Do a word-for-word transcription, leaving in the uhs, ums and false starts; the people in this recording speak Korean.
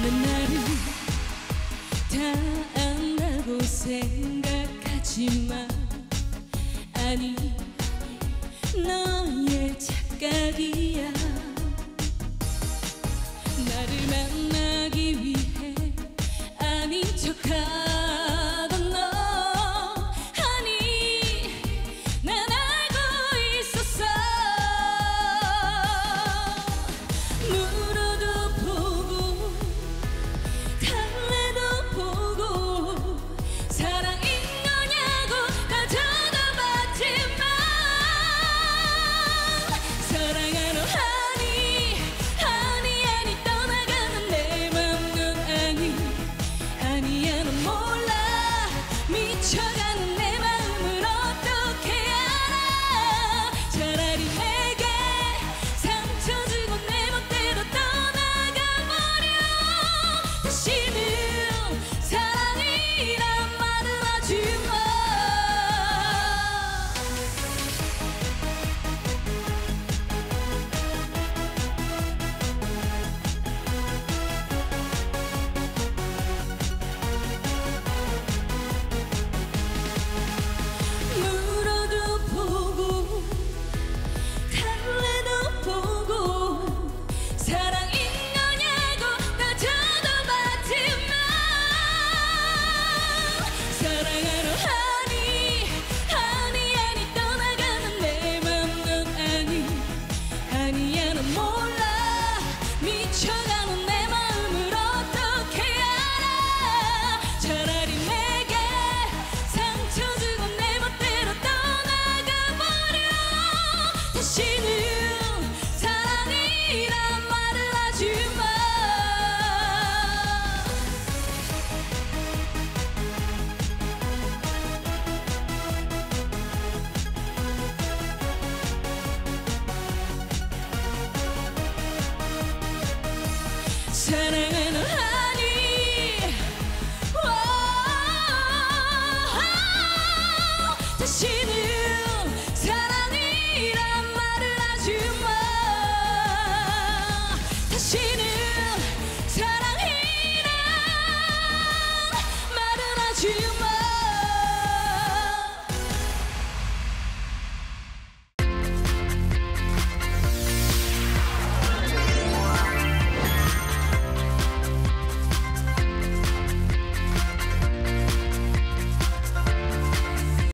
너는 나를 다 안다고 생각하지만 아니 너의 착각이야. 나를 만나기 위해 아닌 척하던 너 아니 난 알고 있었어. 물어도 보고 달래도 보고 사랑인 거냐고 따져도 봤지만 사랑하러 하니 아니 아니 떠나가는 내 맘은 아니 아니야 넌 몰라 미쳐가는 내 마음을 어떻게 알아. 차라리 내게 상처 주고 내 멋대로 떠나가버려. 다시는 사랑이란 말을 하지마. 물어도 보고 달래도 보고 사랑인 거냐고 따져도 봤지만 사랑하러 하니 아니 아니 떠나가는 내 맘은 아니 아니야 넌 몰라 미쳐가는 내 마음을 어떻게 알아. 차라리 내게 상처 주고 내 멋대로 떠나가버려. 다시는 사랑이란 말을 하지마. 사랑하는